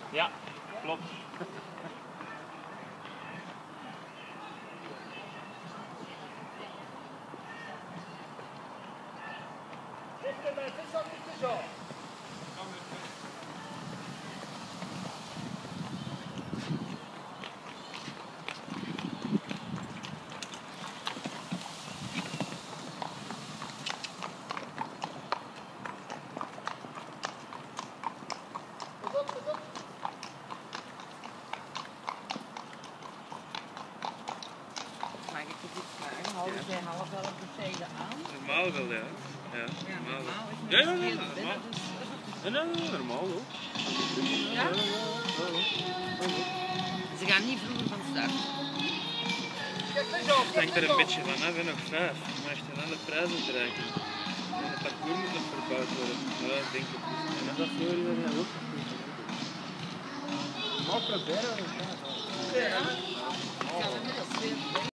Ja, klopt. Mag ik het iets vragen? Houden zij half 11 de tijden aan? Normaal wel, ja. Ja, Ja, normaal is Ja, het ja, ja, veel normaal. binnen, dus... Nee, normaal hoor. Ja? Ze gaan niet vroeger van start. Het hangt er een beetje van af, hè, nog 5. Maar als je dan de prijzen bereiken. En het parcours moet nog verbouwd worden. Ja, ik denk het niet. En dat voor je dan ook. Maar proberen we het. Ja? Ik ga er net als veel